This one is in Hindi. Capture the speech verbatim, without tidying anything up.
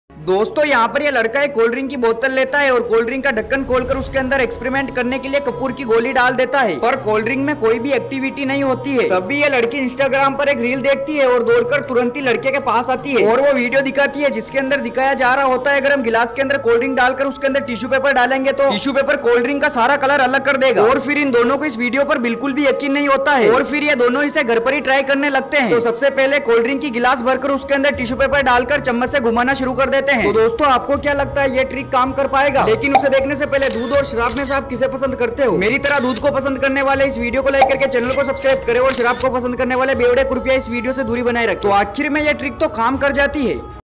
दोस्तों यहाँ पर ये लड़का एक कोल्ड ड्रिंक की बोतल लेता है और कोल्ड ड्रिंक का ढक्कन खोलकर उसके अंदर एक्सपेरिमेंट करने के लिए कपूर की गोली डाल देता है। पर कोल्ड ड्रिंक में कोई भी एक्टिविटी नहीं होती है। तभी ये लड़की इंस्टाग्राम पर एक रील देखती है और दौड़कर तुरंत ही लड़के के पास आती है और वो वीडियो दिखाती है जिसके अंदर दिखाया जा रहा होता है अगर हम गिलास के अंदर कोल्ड ड्रिंक डालकर उसके अंदर टिश्यू पेपर डालेंगे तो टिश्यू पेपर कोल्ड ड्रिंक का सारा कलर अलग कर देगा। और फिर इन दोनों को इस वीडियो पर बिल्कुल भी यकीन नहीं होता है और फिर ये दोनों इसे घर पर ही ट्राई करने लगते हैं। तो सबसे पहले कोल्ड ड्रिंक की गिलास भरकर उसके अंदर टिश्यू पेपर डालकर चम्मच से घुमाना शुरू कर देते हैं। तो दोस्तों आपको क्या लगता है ये ट्रिक काम कर पाएगा? लेकिन उसे देखने से पहले दूध और शराब में से आप किसे पसंद करते हो? मेरी तरह दूध को पसंद करने वाले इस वीडियो को लाइक करके चैनल को सब्सक्राइब करें और शराब को पसंद करने वाले बेवड़े कृपया इस वीडियो से दूरी बनाए रखें। तो आखिर में ये ट्रिक तो काम कर जाती है।